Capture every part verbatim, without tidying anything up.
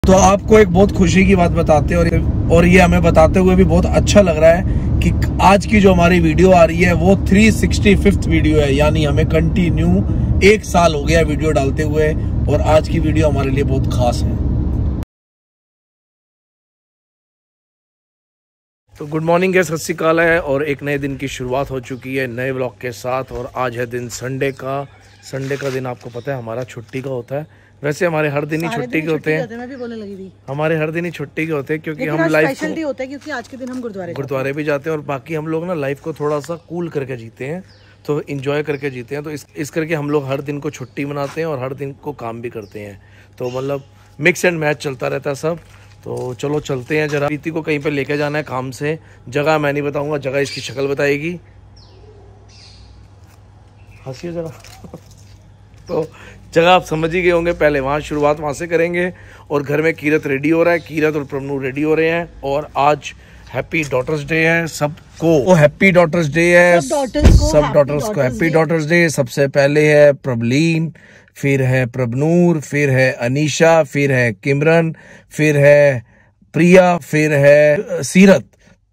तो आपको एक बहुत खुशी की बात बताते हैं और और ये हमें बताते हुए भी बहुत अच्छा लग रहा है कि आज की जो हमारी वीडियो आ रही है वो तीन सौ पैंसठवीं वीडियो है, यानी हमें कंटिन्यू एक साल हो गया वीडियो डालते हुए और आज की वीडियो हमारे लिए बहुत खास है। तो गुड मॉर्निंग है, सत श्री अकाल है और एक नए दिन की शुरुआत हो चुकी है नए व्लॉग के साथ। और आज है दिन संडे का। संडे का दिन आपको पता है हमारा छुट्टी का होता है। वैसे हमारे हर दिन ही छुट्टी के होते हैं, मैं भी बोलने लगी थी हमारे हर दिन ही छुट्टी के होते हैं क्योंकि हम लाइफ को होता है क्योंकि आज के दिन हम गुरुद्वारे गुरुद्वारे भी जाते हैं और बाकी हम लोग ना लाइफ को थोड़ा सा कूल करके जीते हैं, तो इंजॉय करके जीते हैं। तो इस इस करके हम लोग हर दिन को छुट्टी मनाते हैं और हर दिन को काम भी करते हैं। तो मतलब मिक्स एंड मैच चलता रहता है सब। तो चलो चलते हैं जरा। प्रीति को कहीं पे लेके जाना है काम से। जगह मैं नहीं बताऊंगा, जगह इसकी शक्ल बताएगी। हंसिए जरा। तो जगह आप समझ ही गए होंगे। पहले वहाँ शुरुआत वहाँ से करेंगे और घर में कीरत रेडी हो रहा है, कीरत और प्रभनूर रेडी हो रहे हैं। और आज हैप्पी डॉटर्स डे है सबको, हैप्पी डॉटर्स डे है सब डॉटर्स को हैप्पी डॉटर्स डे। सबसे पहले है प्रभलीन, फिर है प्रभनूर, फिर है अनीशा, फिर है किमरन, फिर है प्रिया, फिर है सीरत।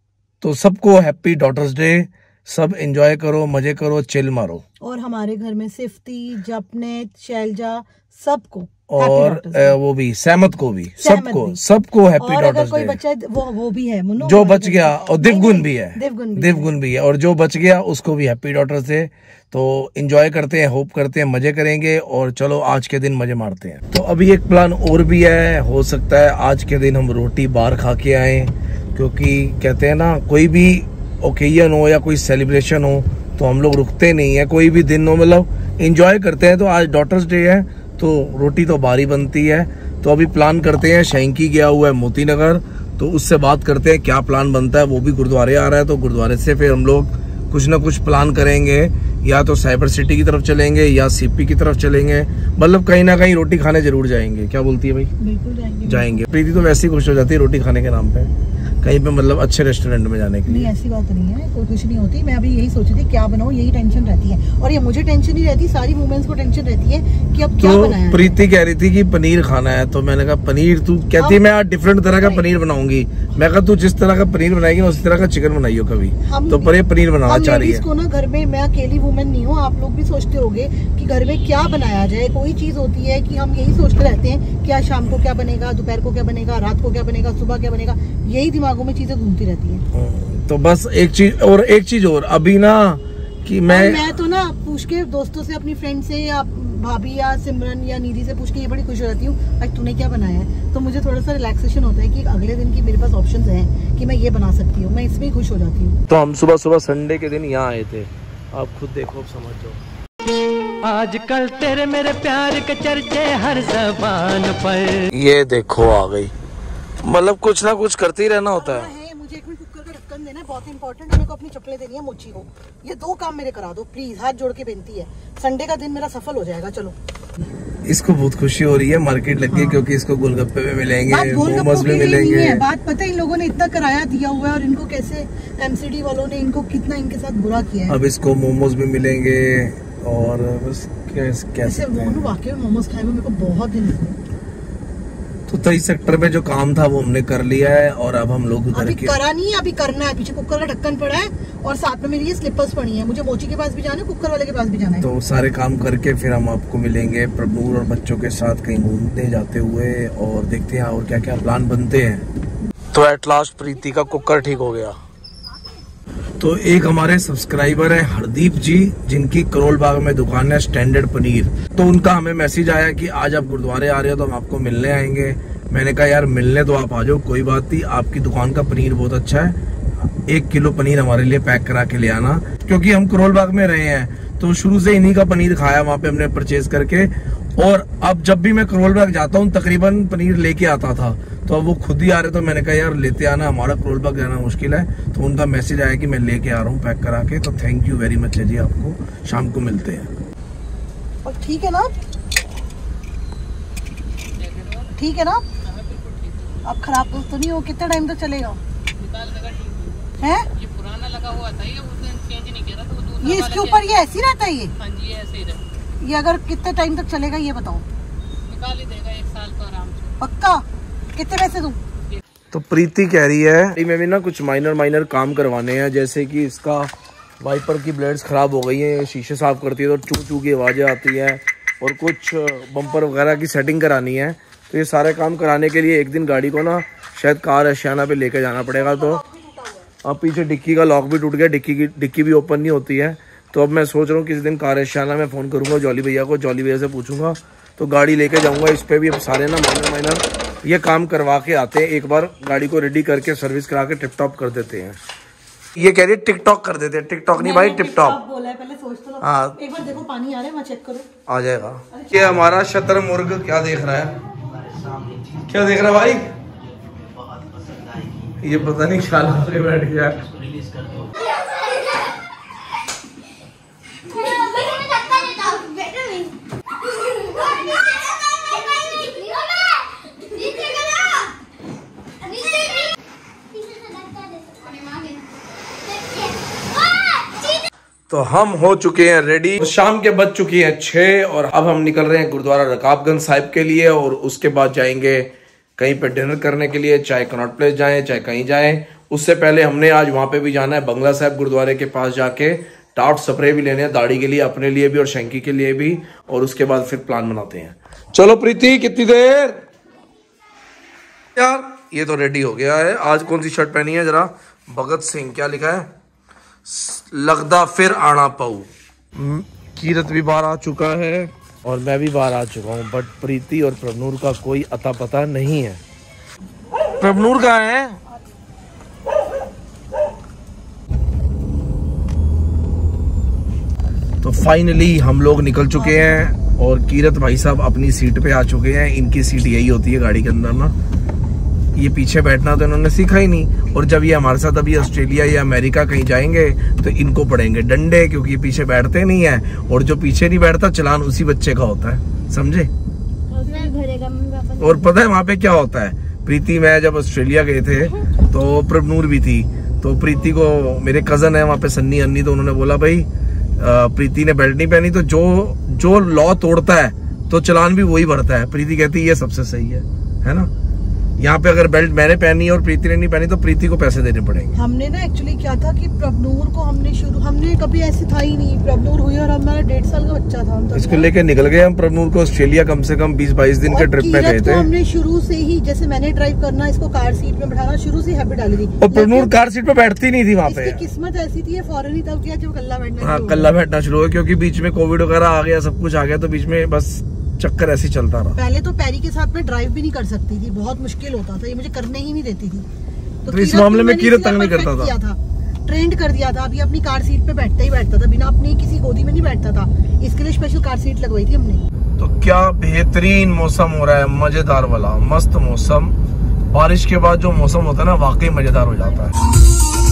तो सबको हैप्पी डॉटर्स डे। सब एंजॉय करो, मजे करो, चिल मारो। और हमारे घर में सिफ्ती, जपनेत, शैलजा सबको और वो भी सहमत को भी सबको सबको हैप्पी डॉटर्स कोई डे। बच्चा वो वो भी है मुन्नो, जो बच गया, और दिवगुन भी है, दिवगुन भी, दिवगुन भी है और जो बच गया उसको भी हैप्पी डॉटर्स डे। तो एंजॉय करते हैं, होप करते हैं मजे करेंगे और चलो आज के दिन मजे मारते हैं। तो अभी एक प्लान और भी है, हो सकता है आज के दिन हम रोटी बाहर खा के आए, क्योंकि कहते हैं ना कोई भी ओकेजन हो या कोई सेलिब्रेशन हो तो हम लोग रुकते नहीं है, कोई भी दिन हो मतलब एंजॉय करते हैं। तो आज डॉटर्स डे है तो रोटी तो बाहर ही बनती है। तो अभी प्लान करते हैं, शैंकी गया हुआ है मोती नगर, तो उससे बात करते हैं क्या प्लान बनता है। वो भी गुरुद्वारे आ रहा है तो गुरुद्वारे से फिर हम लोग कुछ ना कुछ प्लान करेंगे, या तो साइबर सिटी की तरफ चलेंगे या सीपी की तरफ चलेंगे, मतलब कहीं ना कहीं रोटी खाने जरूर जाएंगे। क्या बोलती है भाई? बिल्कुल जाएंगे। जाएंगे। प्रीति तो वैसे ही खुश हो जाती है रोटी खाने के नाम पे, कहीं पे मतलब अच्छे रेस्टोरेंट में जाने के लिए। नहीं ऐसी बात नहीं है, कोई कुछ नहीं होती। मैं अभी यही सोची थी क्या बनाऊं, यही टेंशन रहती है। और ये मुझे टेंशन नहीं रहती, सारी वुमेन्स को टेंशन रहती है कि अब क्या बनाया है। प्रीति कह रही थी कि पनीर खाना है, तो मैंने कहा पनीर, तू कहती है मैं आज डिफरेंट तरह का पनीर बनाऊंगी। मैं कहा तू जिस तरह का पनीर बनाएगी उसी तरह का चिकन बनाइयो कभी। तो पर ये पनीर बनाना चाह रही है। इसको ना घर में, मैं अकेली वुमेन नहीं हूँ, आप लोग भी सोचते होंगे कि घर में क्या बनाया जाए। कोई चीज होती है कि हम यही सोचते रहते हैं कि आज शाम को क्या बनेगा, दोपहर को क्या बनेगा, रात को क्या बनेगा, सुबह क्या बनेगा, यही दिमागों में चीजें घूमती रहती है। तो बस एक चीज और एक चीज और अभी ना कि मैं मैं तो ना पूछ के दोस्तों से, अपनी फ्रेंड से या भाभी या सिमरन या निधि से पूछ के ये बड़ी खुश हो जाती हूँ आज तूने क्या बनाया है। तो मुझे थोड़ा सा रिलैक्सेशन होता है कि अगले दिन की मेरे पास ऑप्शंस हैं कि मैं ये बना सकती हूँ, मैं इसमें ही खुश हो जाती हूँ। तो हम सुबह सुबह संडे के दिन यहाँ आए थे, आप खुद देखो, समझ जाओ। आजकल तेरे मेरे प्यार के चर्चे हर जबान पर। ये देखो आ गई, मतलब कुछ ना कुछ करते ही रहना होता है। मुझे एक मिनट कुकर का ढक्कन देना है, बहुत इंपॉर्टेंट। मेरे को अपनी चप्पलें देनी है मोची को। ये दो काम मेरे करा दो प्लीज, हाथ जोड़ के बेनती है। संडे का दिन मेरा सफल हो जाएगा। चलो। इसको बहुत खुशी हो रही है, मार्केट लग गई। हाँ। क्योंकि इसको गोलगप्पे भी मिलेंगे, मोमोज भी मिलेंगे। बात पता है इन लोगों ने इतना किराया दिया हुआ है और इनको कैसे एमसीडी वालों ने इनको कितना इनके साथ बुरा किया है। अब इसको मोमोज भी मिलेंगे और बस कैसे वाकई में मोमोज खाए हुए मेरे को बहुत दिन हो गए। तो तेईस सेक्टर में जो काम था वो हमने कर लिया है और अब हम लोग अभी करा नहीं है, अभी करना है। पीछे कुकर का ढक्कन पड़ा है और साथ में मेरी ये स्लीपर्स पड़ी है। मुझे मोची के पास भी जाना है, कुकर वाले के पास भी जाना है। तो सारे काम करके फिर हम आपको मिलेंगे प्रभनूर और बच्चों के साथ कहीं घूमने जाते हुए और देखते हैं और क्या क्या प्लान बनते हैं। तो एट लास्ट प्रीति का कुकर ठीक हो गया। तो एक हमारे सब्सक्राइबर है हरदीप जी, जिनकी करोल बाग में दुकान है स्टैंडर्ड पनीर। तो उनका हमें मैसेज आया कि आज आप गुरुद्वारे आ रहे हो तो हम आपको मिलने आएंगे। मैंने कहा यार मिलने तो आप आ जाओ, कोई बात नहीं, आपकी दुकान का पनीर बहुत अच्छा है, एक किलो पनीर हमारे लिए पैक करा के ले आना। क्योंकि हम करोल बाग में रहे हैं तो शुरू से इन्हीं का पनीर खाया वहाँ पे हमने परचेज करके। और अब जब भी मैं करोल बाग जाता हूँ तकरीबन पनीर लेके आता था, तो अब वो खुद ही आ रहे, तो मैंने कहा यार लेते आना, हमारा करोल बाग जाना मुश्किल है। तो उनका मैसेज आया कि मैं लेके आ रहा हूँ पैक करा के। तो थैंक यू वेरी मच है जी, आपको शाम को मिलते हैं। और ठीक है ना, ठीक है ना, अब खराब तो नहीं हो? कितना टाइम तक चलेगा? है ये पुराना लगा हुआ था, ये उस दिन चेंज नहीं किया था तो ये इसके ऊपर ये ऐसे ही रहता है। ये हाँ जी ऐसे ही रहता। ये अगर कितने टाइम तक चलेगा ये बताओ? निकाल ही देगा एक साल तो आराम से। पक्का? कितने पैसे दूं? तो प्रीति कह रही है मैं भी ना कुछ माइनर माइनर काम करवाने हैं, जैसे कि इसका वाइपर की ब्लेड्स खराब हो गई हैं, शीशे साफ करती है तो चू चू की आवाज़ें आती हैं, और कुछ बम्पर वगैरह की सेटिंग करानी है। तो ये सारे काम कराने के लिए एक दिन गाड़ी को ना शायद कार आशियाना पे लेके जाना पड़ेगा। तो अब पीछे डिक्की का लॉक भी टूट गया, डिक्की की डिक्की भी ओपन नहीं होती है। तो अब मैं सोच रहा हूँ किसी दिन कार आशियाना में फ़ोन करूँगा जॉली भैया को, जॉली भैया से पूछूंगा तो गाड़ी लेके जाऊँगा। इस पर भी अब सारे ना माइनर माइनर ये काम करवा के आते हैं, एक बार गाड़ी को रेडी करके सर्विस करा के टिप टॉप कर देते हैं। ये कह रही है टिकटॉक कर देते हैं, टिकटॉक नहीं भाई टिप टॉप बोला है, पहले सोच तो लो। हाँ एक बार देखो पानी आ रहा है वहाँ चेक करो, आ जाएगा। ये हमारा शतरमुर्ग क्या देख रहा है, क्या देख रहा है भाई? ये पता नहीं क्या लगा बैठ गया। तो हम हो चुके हैं रेडी, शाम के बज चुकी हैं छः और अब हम निकल रहे हैं गुरुद्वारा रकाबगंज साहिब के लिए, और उसके बाद जाएंगे कहीं पे डिनर करने के लिए, चाहे कनॉट प्लेस जाएं चाहे कहीं जाएं। उससे पहले हमने आज वहां पे भी जाना है, बंगला साहिब गुरुद्वारे के पास जाके टाउट स्प्रे भी लेने हैं, दाढ़ी के लिए, अपने लिए भी और शंकी के लिए भी, और उसके बाद फिर प्लान बनाते हैं। चलो प्रीति कितनी देर यार, ये तो रेडी हो गया है। आज कौन सी शर्ट पहनी है जरा? भगत सिंह, क्या लिखा है? लगदा फिर आना पाऊ। कीरत भी बाहर आ चुका है और मैं भी बाहर आ चुका हूँ, बट प्रीति और प्रभनूर का कोई अता पता नहीं है। प्रभनूर कहाँ है? तो फाइनली हम लोग निकल चुके हैं और कीरत भाई साहब अपनी सीट पे आ चुके हैं। इनकी सीट यही होती है गाड़ी के अंदर ना, ये पीछे बैठना तो इन्होंने सीखा ही नहीं, और जब ये हमारे साथ अभी ऑस्ट्रेलिया या अमेरिका कहीं जाएंगे तो इनको पड़ेंगे डंडे, क्योंकि ये पीछे बैठते नहीं है, और जो पीछे नहीं बैठता चलान उसी बच्चे का होता है, समझे? और पता है वहाँ पे क्या होता है? प्रीति मैं जब ऑस्ट्रेलिया गए थे तो प्रभनूर भी थी, तो प्रीति को मेरे कजन है वहाँ पे सन्नी अन्नी, तो उन्होंने बोला भाई प्रीति ने बेल्ट नहीं पहनी तो जो जो लॉ तोड़ता है तो चलान भी वही भरता है। प्रीति कहती है ये सबसे सही है, है ना? यहाँ पे अगर बेल्ट मैंने पहनी और प्रीति ने नहीं पहनी तो प्रीति को पैसे देने पड़ेंगे। हमने ना एक्चुअली क्या था कि प्रभनूर को हमने शुरू हमने कभी ऐसे था ही नहीं, प्रभनूर हुई और हमारा डेढ़ साल का बच्चा था, हम इसको लेके निकल गए हम प्रभनूर को ऑस्ट्रेलिया, कम से कम बीस बाईस दिन के ट्रिप में गए थे। हमने शुरू से ही, जैसे मैंने ड्राइव करना, इसको कार सीट में बैठाना, शुरू से हैबिट डाली थी। और प्रभनूर कार सीट पे बैठती नहीं थी वहाँ पे, किस्मत ऐसी थी, फौरन ही तब किया जब कल्ला बैठना, हाँ कल्ला बैठना शुरू हुआ, क्योंकि बीच में कोविड वगैरह आ गया, सब कुछ आ गया, तो बीच में बस चक्कर ऐसे चलता रहा। पहले तो पैरी के साथ में ड्राइव भी नहीं कर सकती थी, बहुत मुश्किल होता था, ये मुझे करने ही नहीं देती थी। तो, तो इस मामले में कीरत तंग नहीं करता था, था ट्रेंड कर दिया था। अभी अपनी कार सीट पे बैठता ही बैठता था, बिना अपनी किसी गोदी में नहीं बैठता था, इसके लिए स्पेशल कार सीट लगवाई थी हमने। तो क्या बेहतरीन मौसम हो रहा है, मजेदार वाला मस्त मौसम। बारिश के बाद जो मौसम होता है ना वाकई मजेदार हो जाता है।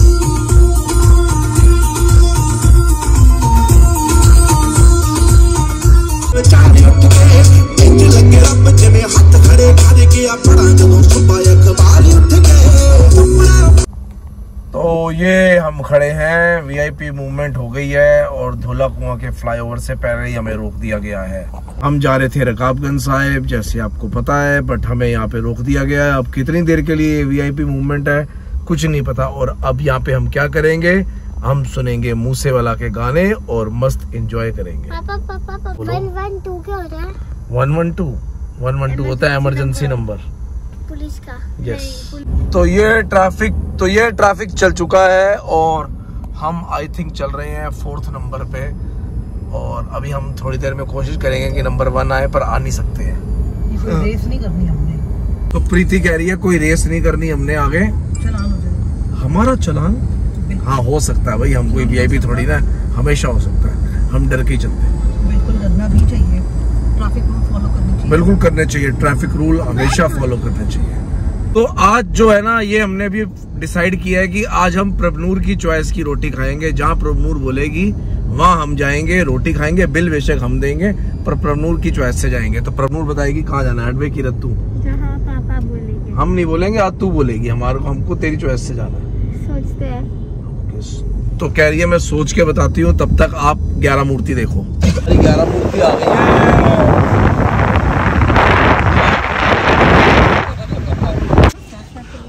तो ये हम खड़े हैं, वीआईपी मूवमेंट हो गई है और धोला कुआं के फ्लाईओवर से पहले ही हमें रोक दिया गया है। हम जा रहे थे रकाबगंज साहिब, जैसे आपको पता है, बट हमें यहाँ पे रोक दिया गया है। अब कितनी देर के लिए वीआईपी मूवमेंट है कुछ नहीं पता। और अब यहाँ पे हम क्या करेंगे, हम सुनेंगे मूसेवाला के गाने और मस्त एंजॉय करेंगे। पापा पापा पापा वन वन टू क्या होता है? One one two one one two होता है इमरजेंसी नंबर पुलिस का। यस। तो ये ट्रैफिक तो ये ट्रैफिक चल चुका है और हम आई थिंक चल रहे हैं फोर्थ नंबर पे, और अभी हम थोड़ी देर में कोशिश करेंगे कि नंबर वन आए, पर आ नहीं सकते हैं। कोई रेस नहीं करनी हमने। तो प्रीति कह रही है कोई रेस नहीं करनी हमने, आगे चलान हो जाएगा हमारा। चलान हाँ हो सकता है भाई, हम कोई वीआईपी थोड़ी ना, हमेशा हो सकता है, हम डर के ही चलते हैं। बिल्कुल करना भी चाहिए, ट्रैफिक रूल फॉलो करने चाहिए, बिल्कुल करने चाहिए, ट्रैफिक रूल हमेशा फॉलो करने चाहिए। तो आज जो है ना, ये हमने भी डिसाइड किया है कि आज हम प्रभनूर की चॉइस की रोटी खाएंगे। जहाँ प्रभनूर बोलेगी वहाँ हम जाएंगे, रोटी खाएंगे, बिल बेशक हम देंगे, पर प्रभनूर की चॉइस से जाएंगे। तो प्रभनूर बताएगी कहाँ जाना है। एडवे की रत्तू जहाँ पापा बोलेंगे, हम नहीं बोलेंगे, आज तू बोलेगी, हमारे को हमको तेरी चॉइस से जाना है। सोचते हैं। तो कह रही है मैं सोच के बताती हूँ, तब तक आप ग्यारह मूर्ति देखो। ग्यारह मूर्ति आ गई है।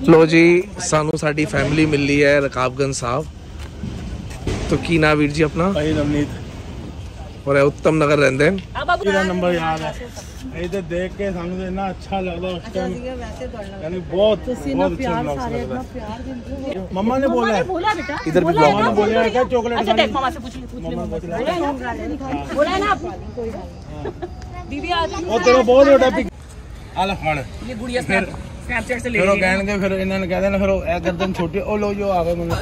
लो जी सानू साडी फैमिली मिल रही है रकाबगंज साहब। तो की ना वीर जी अपना और उत्तम नगर रहंदे हैं। मेरा नंबर याद है इधर देख के सानू इतना अच्छा लगा उस टाइम, यानी बहुत बहुत अच्छा लगा। मम्मा ने बोला है इधर भी मम्मा ने बोला है क्या चॉकलेट अच्छा देख मामा से पूछ ले पूछ ले बोला है ना दीदी आज वो तेरा बहुत बड़ा पिक आला फड़ ये गुड़िया स्नैपचैट से ले फिर कहणगे फिर इन्होंने कह देना फिर ए गर्दन छोटी ओ लो जो आ गए मुझे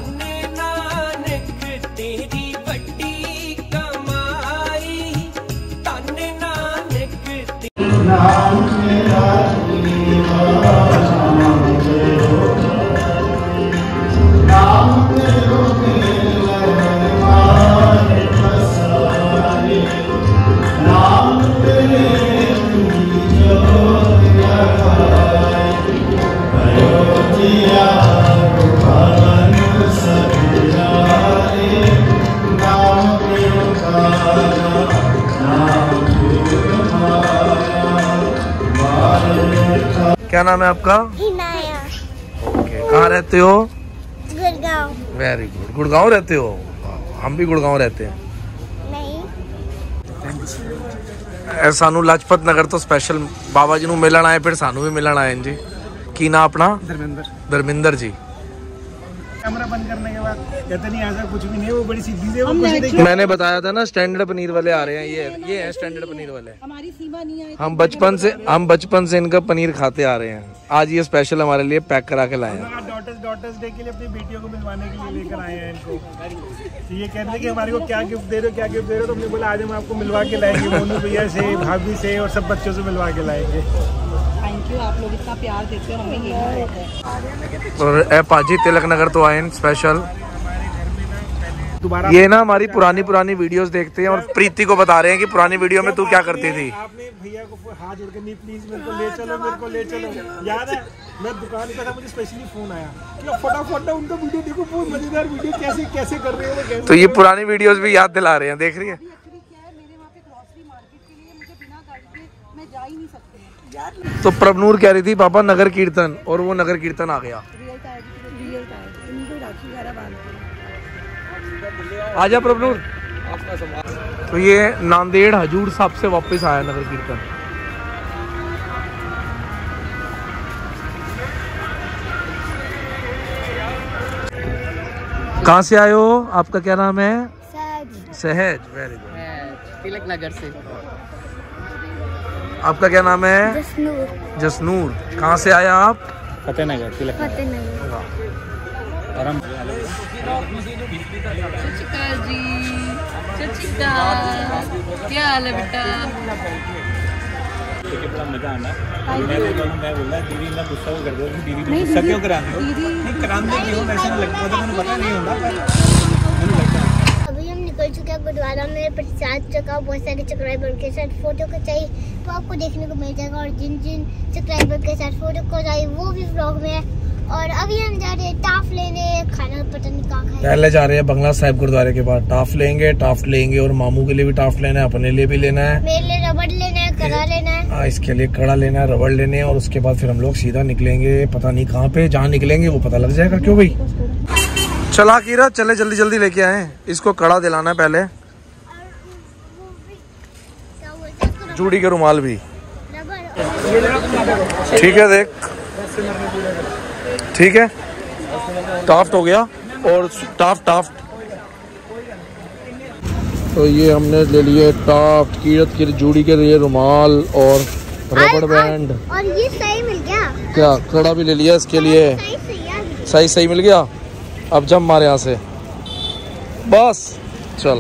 क्या नाम है आपका? इनाया। ओके, कहाँ रहते हो? गुड़गांव। Very good. गुड़गांव रहते हो? हम भी गुड़गांव रहते हैं। नहीं। सानू लाजपत नगर तो स्पेशल बाबा जी नू मिलन आए, फिर सानू भी मिलन आए जी। की ना अपना? धर्मेंद्र। धर्मेंद्र जी। कैमरा बंद करने के बाद कहते नहीं ऐसा कुछ भी नहीं है, वो बड़ी सीधी से वो कुछ नहीं। मैंने बताया था ना स्टैंडर्ड पनीर वाले आ रहे हैं, ये ये है स्टैंडर्ड पनीर वाले। हमारी सीमा नहीं आई। हम बचपन से हम बचपन से इनका पनीर खाते आ रहे हैं, आज ये स्पेशल हमारे लिए पैक करा के लाए हैं। डॉटर्स डॉटर्स डे के लिए अपनी बेटियों को मिलवाने के लिए लेकर आए हैं इनको। तो ये कहते हैं कि हमारे को क्या गिफ्ट दे रहे हो क्या गिफ्ट दे रहे हो, तो हमने बोला आज हम आपको मिलवा के लाएंगे, मोनू भैया से भाभी से और सब बच्चों से मिलवा के लाएंगे। थैंक यू, आप लोग इतना प्यार देते हो, हमें यही है। और ए पाजी तिलक नगर तो आए स्पेशल। दोबारा ये ना हमारी पुरानी पुरानी वीडियोस देखते हैं और प्रीति को बता रहे हैं कि पुरानी वीडियो में तू क्या करती थी। आपने भैया को हाथ जोड़ के नहीं प्लीज मेरे को ले चलो मेरे को ले चलो, याद है मैं दुकान पे था, मुझे स्पेशली फोन आया कि फटाफट ना उनका वीडियो देखो, बहुत मजेदार वीडियो कैसे कैसे कर रहे हो वो कैसे। तो ये पुरानी वीडियोस भी याद दिला रहे हैं, देख रही है। एक्चुअली क्या है, मेरे वहाँ पे ग्रोसरी मार्केट के लिए मुझे बिना गाड़ी के मैं जा ही नहीं सकती यार। तो प्रभनूर कह रही थी पापा नगर कीर्तन, और वो नगर कीर्तन आ गया। आजा प्रभनूर। तो ये नांदेड़ हजूर साहब से वापस आया नगर कीर्तन। कहाँ से आए हो? आपका क्या नाम है? सहज। सहज। Very good. तिलक नगर से। आपका क्या नाम है? जसनूर। जसनूर। कहाँ से आया आप? फतेहनगर तिलक फतेहनगर। चचिका जी, चचिका क्या हाल है बेटा? बड़ा मजा आना। मैं बोला मैं बोला दीदी ना गुस्सा कर दो, दीदी को गुस्सा क्यों कराते हो? नहीं कराते क्यों, ऐसा लगता है, मुझे पता नहीं होता। अभी हम निकल चुके हैं गुरुद्वारा में, प्रसाद चका बहुत सारे सब्सक्राइबर के साथ फोटो खिंचाई, तो आपको देखने को मिल जाएगा। और जिन जिन सब्सक्राइबर के साथ फोटो खिंचाई वो भी व्लॉग में है। और अभी हम जा रहे हैं टाफ लेने, खाना पता नहीं कहाँ खाएंगे। पहले जा रहे हैं बंगला साहिब गुरुद्वारे के बाद टाफ लेंगे, टाफ लेंगे और मामू के लिए भी टाफ लेना है, अपने लिए भी लेना है, मेरे लिए रबड़ लेना है, कड़ा लेना है। हाँ इसके लिए कड़ा लेना है, रबड़ लेने हैं। और उसके बाद फिर हम लोग सीधा निकलेंगे, पता नहीं कहाँ पे, जहाँ निकलेंगे वो पता लग जाएगा। क्यों भाई? चला कीरा चले जल्दी जल्दी लेके आए। इसको कड़ा दिलाना है पहले, जूड़ी के रुमाल भी। ठीक है देख, ठीक है टाफ्ट हो गया और टाफ्ट टाफ्ट। तो ये हमने ले लिए टाफ्ट, कीरत की जूड़ी के लिए रुमाल और रबड़ बैंड। और ये सही मिल गया क्या? कड़ा भी ले लिया इसके लिए। सही सही है। सही सही मिल गया। अब जब हमारे यहाँ से बस चल।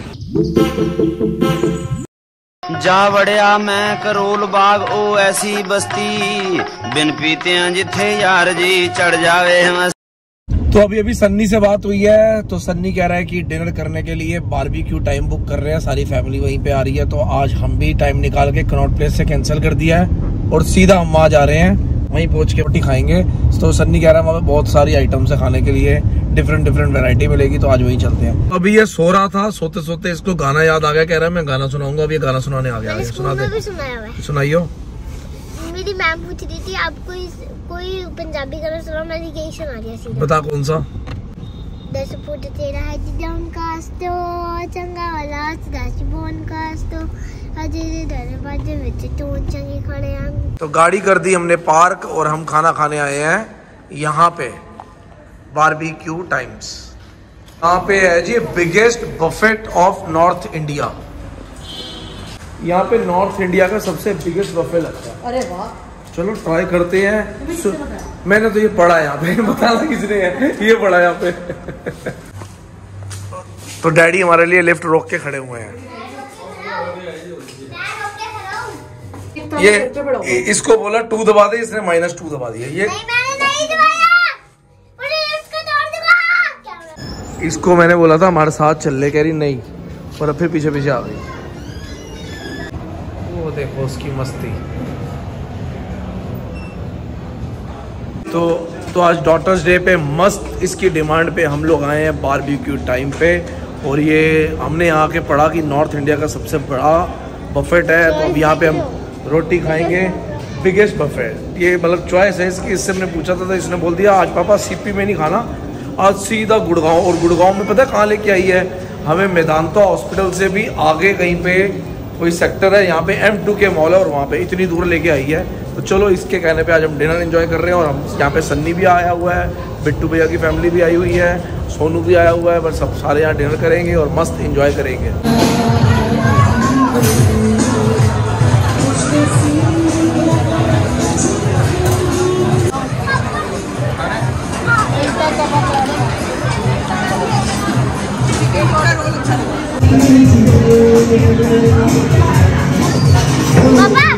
जा वड़िया मैं करोल बाग ओ ऐसी बस्ती, बिन पीते जिथे यार जी चढ़ जावे हम। तो अभी अभी सन्नी से बात हुई है, तो सन्नी कह रहा है कि डिनर करने के लिए बारबेक्यू टाइम बुक कर रहे हैं, सारी फैमिली वहीं पे आ रही है। तो आज हम भी टाइम निकाल के कनॉट प्लेस से कैंसिल कर दिया है और सीधा हम वहाँ जा रहे हैं, वहीं पहुंच के रोटी खाएंगे। तो सन्नी कह रहा है वहाँ पे बहुत सारी आइटम्स है खाने के लिए, डिफरेंट डिफरेंट वैरायटी मिलेगी, तो आज वहीं चलते हैं। अभी ये सो रहा था, सोते सोते इसको गाना याद आ गया, कह रहा है मैं गाना सुनाऊंगा। अब ये गाना सुनाने आ गया। सुना दे, सुनाइयो। मेरी मेरी मैम पूछ रही थी आपको इस, कोई पंजाबी गाना सुनाओ, मैंने यही सुना दिया सीधा। बता कौन सा? दस फुट तेरा है जिदम कास्तो चंगा वाला दस बोन कास्तो अजे दरवाजे विच तो चंगे खड़े हैं। तो गाड़ी कर दी हमने पार्क और हम खाना खाने आए हैं यहाँ पे बारबेक्यू टाइम्स। यहाँ पे है जी biggest buffet of north India. यहाँ पे नॉर्थ इंडिया का सबसे बिगेस्ट बफे लगता है। अरे वाह, चलो ट्राई करते हैं। सु... मैंने तो ये पढ़ा है यहाँ पे, बताना किसने है, ये पढ़ा है यहाँ पे। तो डैडी हमारे लिए लिफ्ट रोक के खड़े हुए हैं। ये इसको बोला टू दबा दे, इसने माइनस टू दबा दिया। ये इसको मैंने बोला था हमारे साथ चल ले, कह रही नहीं, पर फिर पीछे पीछे आ गई। वो देखो उसकी मस्ती। तो तो आज डॉटर्स डे पे मस्त इसकी डिमांड पे हम लोग आए हैं बारबेक्यू टाइम पे। और ये हमने यहाँ के पढ़ा कि नॉर्थ इंडिया का सबसे बड़ा बफेट है, तो अब यहाँ पे हम रोटी खाएंगे, बिगेस्ट बफेट। ये मतलब चॉइस है इसकी। इससे मैंने पूछा था तो इसने बोल दिया आज पापा सीपी में नहीं खाना, आज सीधा गुड़गांव। और गुड़गांव में पता है कहाँ लेके आई है हमें? मेदांता हॉस्पिटल से भी आगे कहीं पे कोई सेक्टर है, यहाँ पे एम टू के मॉल है, और वहाँ पे इतनी दूर लेके आई है। तो चलो इसके कहने पे आज हम डिनर एंजॉय कर रहे हैं। और हम यहाँ पे सन्नी भी आया हुआ है, बिट्टू भैया की फैमिली भी आई हुई है, सोनू भी आया हुआ है, बस सब सारे यहाँ डिनर करेंगे और मस्त एंजॉय करेंगे। पापा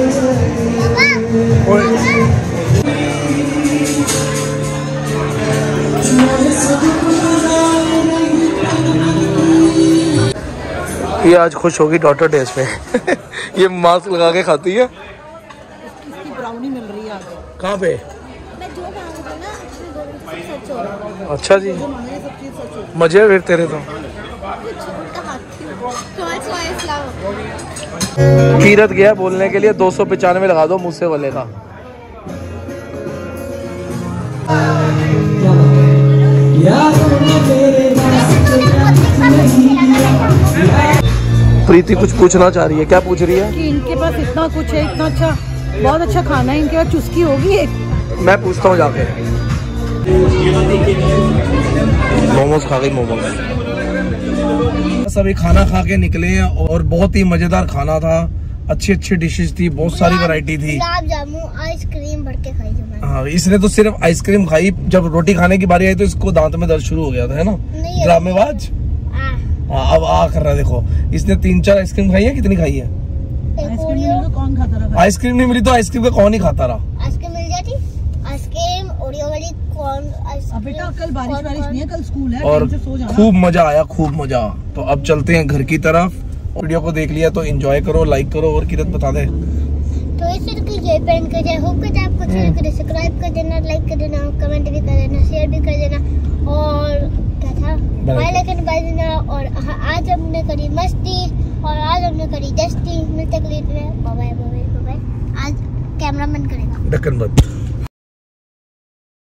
ये आज खुश होगी डॉटर डेज पे। ये मास्क लगा के खाती है। इसकी ब्राउनी मिल रही है आगे। कहाँ पे? मैं जो मांगूंगी ना उसमें दोनों चीज़ सच हो रहा है। अच्छा जी, जो मांगे सब चीज सच हो। मजे फिर तेरे तो। कीरत गया बोलने के लिए, दो सौ पचानवे लगा दो मुझसे वाले का। प्रीति कुछ पूछना चाह रही है, क्या पूछ रही है? कि इनके पास इतना कुछ है, इतना अच्छा, बहुत अच्छा खाना है, इनके पास चुस्की होगी एक। मैं पूछता हूँ जाके। मोमोज खा गई, मोमोज। सभी खाना खा के निकले हैं और बहुत ही मजेदार खाना था, अच्छी अच्छी डिशेस थी, बहुत सारी वैरायटी थी। गुलाब जामुन आइसक्रीम भर के खाई मैंने। हाँ, इसने तो सिर्फ आइसक्रीम खाई। जब रोटी खाने की बारी आई तो इसको दांत में दर्द शुरू हो गया था, है ना? ड्रामेबाज। हाँ, अब आ कर रहा है देखो। इसने तीन चार आइसक्रीम खाई है। कितनी खाई है? आइसक्रीम तो कौन खाता रहा? आइसक्रीम नहीं मिली तो आइसक्रीम का कौन ही खाता रहा? आइसक्रीम मिल जाती, आइसक्रीम ओरियो वाली कौन? अब बेटा कल बारिश बारिश नहीं है, कल स्कूल है, और टाइम से सो जाना। खूब मजा आया, खूब मजा। तो अब चलते हैं घर की तरफ। वीडियो को देख लिया तो एंजॉय करो, लाइक करो। और किरत बता दे। तो इस तरह की ये पेन कर जाए, होप करते आपको अच्छा लगे, सब्सक्राइब कर देना, लाइक कर देना, कमेंट भी कर देना, शेयर भी कर देना, और क्या था, बेल आइकन दबा देना। और आज हमने करी मस्ती और आज हमने करी दस्ती। मिलते अगली वीडियो में। Bye bye bye bye. आज कैमरा बंद करेगा, ढक्कन बंद।